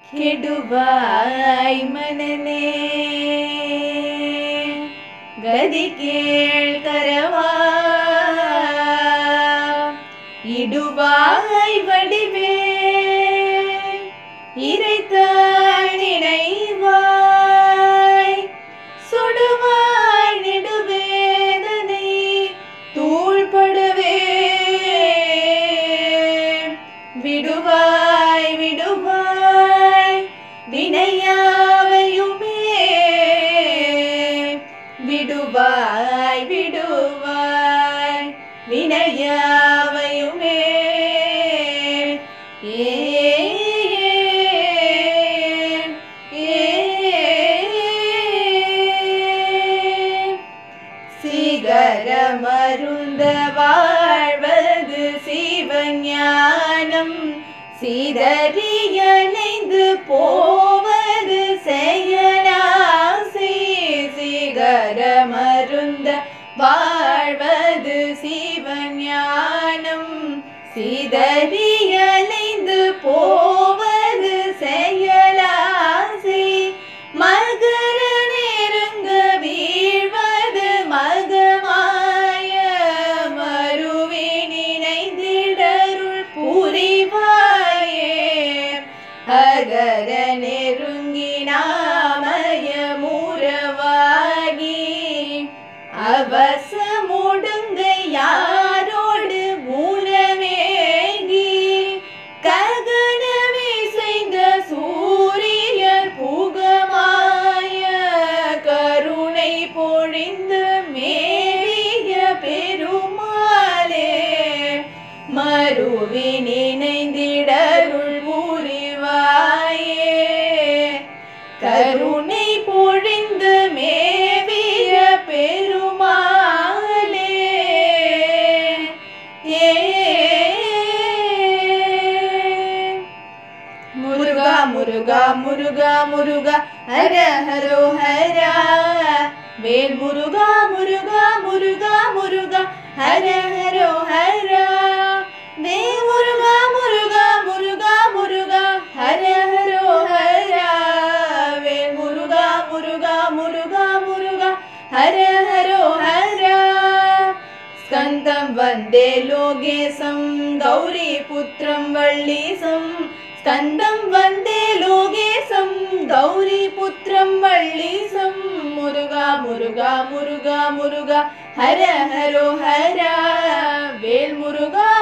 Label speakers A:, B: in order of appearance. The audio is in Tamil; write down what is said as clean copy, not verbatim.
A: கெடுவாய் மனனே கதி கேள் கரவா இடுவாய் வடிவே இறைத்தாய் நினைவாய் சுடுவாய் நெடுவேதனை தூள்படவே விடுவாய் விடுவாய் வினையாவையுமே விடுவாய் விடுவாய் வினையாவையுமே சிகரமருந்த வாழ்வது சிவஞானம் சிதறியலைந்து போவது செயலாசை சிகரமருந்த வாழ்வது சிவஞானம் சிதறியலைந்து போவது செயலாசை மகர நெருங்க வீழ்வது மகமாய மருவி நினைந்திடருள் புரிவாயே அகர நெருங்கி நாமய முறவாகி அவசமுடுங்க யாரோடு மூலமேகி ககனமே செய்த சூரியர் புகமாய கருணை பொழிந்து மேவிய பெருமாளே மருவி நினைந்திடருள் புரிவாயே கருணை பொழிந்து மேவிய பெருமாளே முருகா முருகா முருகா முருகா ஹர ஹரோ ஹரா வேல் முருகா முருகா முருகா முருகா ஹர ஹரோ ஹரா வேல் முருகா முருகா முருகா முருகா ஹர ஹரோ ஹரா வேல் முருகா முருகா முருகா முருகா ஹர ஹரோ ஹரா ஸ்கந்தம் வந்தே லோகேசம் கௌரி புத்திரம் வள்ளீசம் ஸ்கந்தம் வந்தே லோகேசம் கௌரி புத்திரம் வள்ளீசம் முருகா முருகா முருகா முருகா ஹர ஹரோ ஹரா வேல் முருகா